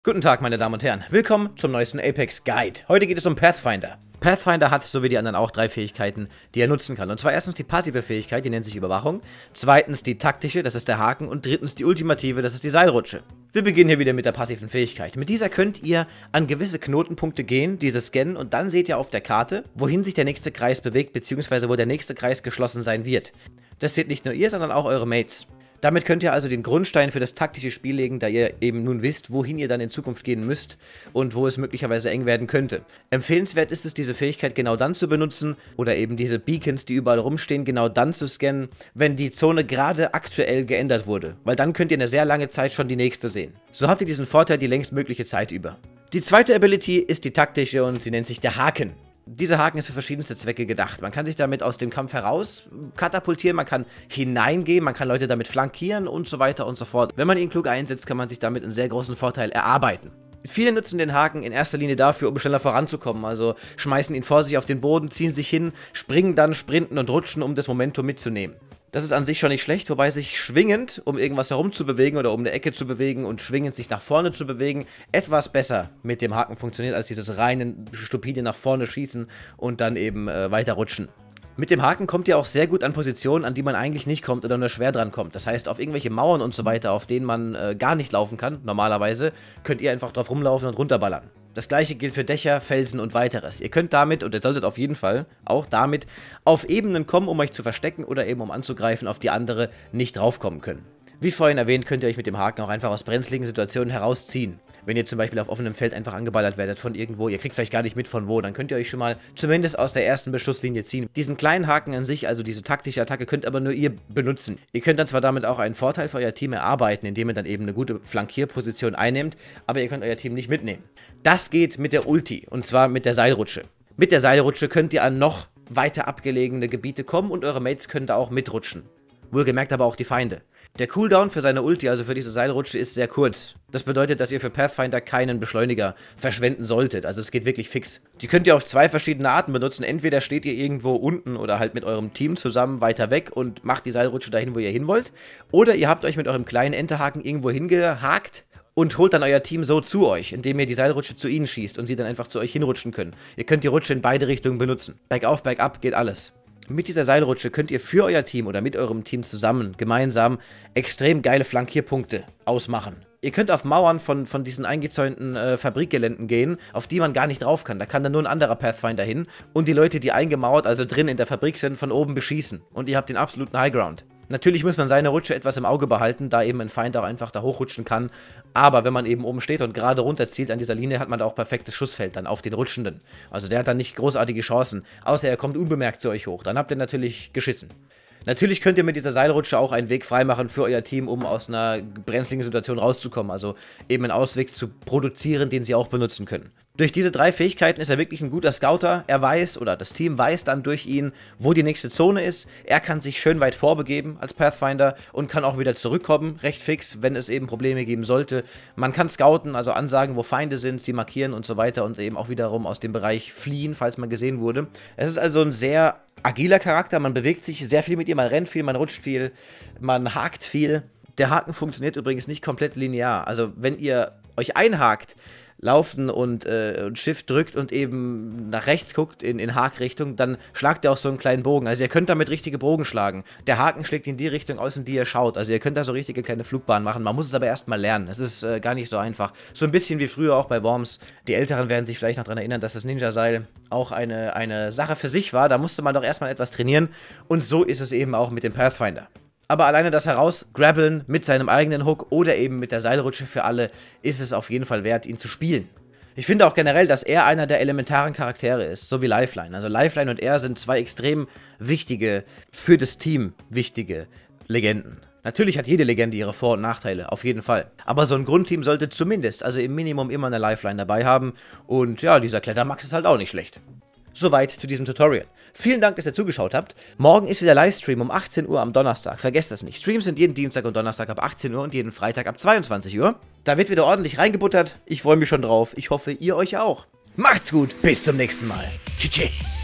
Guten Tag, meine Damen und Herren. Willkommen zum neuesten Apex Guide. Heute geht es um Pathfinder. Pathfinder hat, so wie die anderen auch, 3 Fähigkeiten, die er nutzen kann. Und zwar erstens die passive Fähigkeit, die nennt sich Überwachung. Zweitens die taktische, das ist der Haken. Und drittens die ultimative, das ist die Seilrutsche. Wir beginnen hier wieder mit der passiven Fähigkeit. Mit dieser könnt ihr an gewisse Knotenpunkte gehen, diese scannen, und dann seht ihr auf der Karte, wohin sich der nächste Kreis bewegt, beziehungsweise wo der nächste Kreis geschlossen sein wird. Das seht nicht nur ihr, sondern auch eure Mates. Damit könnt ihr also den Grundstein für das taktische Spiel legen, da ihr eben nun wisst, wohin ihr dann in Zukunft gehen müsst und wo es möglicherweise eng werden könnte. Empfehlenswert ist es, diese Fähigkeit genau dann zu benutzen oder eben diese Beacons, die überall rumstehen, genau dann zu scannen, wenn die Zone gerade aktuell geändert wurde, weil dann könnt ihr eine sehr lange Zeit schon die nächste sehen. So habt ihr diesen Vorteil die längstmögliche Zeit über. Die zweite Ability ist die taktische und sie nennt sich der Haken. Dieser Haken ist für verschiedenste Zwecke gedacht. Man kann sich damit aus dem Kampf heraus katapultieren, man kann hineingehen, man kann Leute damit flankieren und so weiter und so fort. Wenn man ihn klug einsetzt, kann man sich damit einen sehr großen Vorteil erarbeiten. Viele nutzen den Haken in erster Linie dafür, um schneller voranzukommen, also schmeißen ihn vor sich auf den Boden, ziehen sich hin, springen dann, sprinten und rutschen, um das Momentum mitzunehmen. Das ist an sich schon nicht schlecht, wobei sich schwingend, um irgendwas herumzubewegen oder um eine Ecke zu bewegen und schwingend sich nach vorne zu bewegen, etwas besser mit dem Haken funktioniert, als dieses reine, stupide nach vorne schießen und dann eben weiterrutschen. Mit dem Haken kommt ihr auch sehr gut an Positionen, an die man eigentlich nicht kommt oder nur schwer dran kommt. Das heißt, auf irgendwelche Mauern und so weiter, auf denen man gar nicht laufen kann, normalerweise, könnt ihr einfach drauf rumlaufen und runterballern. Das gleiche gilt für Dächer, Felsen und weiteres. Ihr könnt damit, und ihr solltet auf jeden Fall auch damit, auf Ebenen kommen, um euch zu verstecken oder eben um anzugreifen, auf die andere nicht draufkommen können. Wie vorhin erwähnt, könnt ihr euch mit dem Haken auch einfach aus brenzligen Situationen herausziehen. Wenn ihr zum Beispiel auf offenem Feld einfach angeballert werdet von irgendwo, ihr kriegt vielleicht gar nicht mit von wo, dann könnt ihr euch schon mal zumindest aus der ersten Beschusslinie ziehen. Diesen kleinen Haken an sich, also diese taktische Attacke, könnt aber nur ihr benutzen. Ihr könnt dann zwar damit auch einen Vorteil für euer Team erarbeiten, indem ihr dann eben eine gute Flankierposition einnehmt, aber ihr könnt euer Team nicht mitnehmen. Das geht mit der Ulti, und zwar mit der Seilrutsche. Mit der Seilrutsche könnt ihr an noch weiter abgelegene Gebiete kommen und eure Mates können da auch mitrutschen. Wohlgemerkt aber auch die Feinde. Der Cooldown für seine Ulti, also für diese Seilrutsche, ist sehr kurz. Das bedeutet, dass ihr für Pathfinder keinen Beschleuniger verschwenden solltet. Also es geht wirklich fix. Die könnt ihr auf 2 verschiedene Arten benutzen. Entweder steht ihr irgendwo unten oder halt mit eurem Team zusammen weiter weg und macht die Seilrutsche dahin, wo ihr hin wollt. Oder ihr habt euch mit eurem kleinen Enterhaken irgendwo hingehakt und holt dann euer Team so zu euch, indem ihr die Seilrutsche zu ihnen schießt und sie dann einfach zu euch hinrutschen können. Ihr könnt die Rutsche in beide Richtungen benutzen. Bergauf, bergab geht alles. Mit dieser Seilrutsche könnt ihr für euer Team oder mit eurem Team zusammen, gemeinsam, extrem geile Flankierpunkte ausmachen. Ihr könnt auf Mauern von diesen eingezäunten Fabrikgeländen gehen, auf die man gar nicht drauf kann. Da kann dann nur ein anderer Pathfinder hin und die Leute, die eingemauert, also drin in der Fabrik sind, von oben beschießen. Und ihr habt den absoluten Highground. Natürlich muss man seine Rutsche etwas im Auge behalten, da eben ein Feind auch einfach da hochrutschen kann. Aber wenn man eben oben steht und gerade runterzielt an dieser Linie, hat man da auch perfektes Schussfeld dann auf den Rutschenden. Also der hat dann nicht großartige Chancen, außer er kommt unbemerkt zu euch hoch. Dann habt ihr natürlich geschissen. Natürlich könnt ihr mit dieser Seilrutsche auch einen Weg freimachen für euer Team, um aus einer brenzligen Situation rauszukommen. Also eben einen Ausweg zu produzieren, den sie auch benutzen können. Durch diese 3 Fähigkeiten ist er wirklich ein guter Scouter. Er weiß, oder das Team weiß dann durch ihn, wo die nächste Zone ist. Er kann sich schön weit vorbegeben als Pathfinder und kann auch wieder zurückkommen, recht fix, wenn es eben Probleme geben sollte. Man kann scouten, also ansagen, wo Feinde sind, sie markieren und so weiter und eben auch wiederum aus dem Bereich fliehen, falls man gesehen wurde. Es ist also ein sehr agiler Charakter, man bewegt sich sehr viel mit ihm, man rennt viel, man rutscht viel, man hakt viel. Der Haken funktioniert übrigens nicht komplett linear. Also wenn ihr euch einhakt, laufen und Shift drückt und eben nach rechts guckt in Hakrichtung, dann schlagt ihr auch so einen kleinen Bogen. Also ihr könnt damit richtige Bogen schlagen. Der Haken schlägt in die Richtung aus, in die ihr schaut. Also ihr könnt da so richtige kleine Flugbahnen machen. Man muss es aber erstmal lernen. Es ist gar nicht so einfach. So ein bisschen wie früher auch bei Worms. Die Älteren werden sich vielleicht noch daran erinnern, dass das Ninja-Seil auch eine Sache für sich war. Da musste man doch erstmal etwas trainieren. Und so ist es eben auch mit dem Pathfinder. Aber alleine das Herausgrabbeln mit seinem eigenen Hook oder eben mit der Seilrutsche für alle ist es auf jeden Fall wert, ihn zu spielen. Ich finde auch generell, dass er einer der elementaren Charaktere ist, so wie Lifeline. Also Lifeline und er sind 2 extrem wichtige, für das Team wichtige Legenden. Natürlich hat jede Legende ihre Vor- und Nachteile, auf jeden Fall. Aber so ein Grundteam sollte zumindest, also im Minimum immer eine Lifeline dabei haben. Und ja, dieser Klettermax ist halt auch nicht schlecht. Soweit zu diesem Tutorial. Vielen Dank, dass ihr zugeschaut habt. Morgen ist wieder Livestream um 18 Uhr am Donnerstag. Vergesst das nicht. Streams sind jeden Dienstag und Donnerstag ab 18 Uhr und jeden Freitag ab 22 Uhr. Da wird wieder ordentlich reingebuttert. Ich freue mich schon drauf. Ich hoffe, ihr euch auch. Macht's gut. Bis zum nächsten Mal. Tschüss.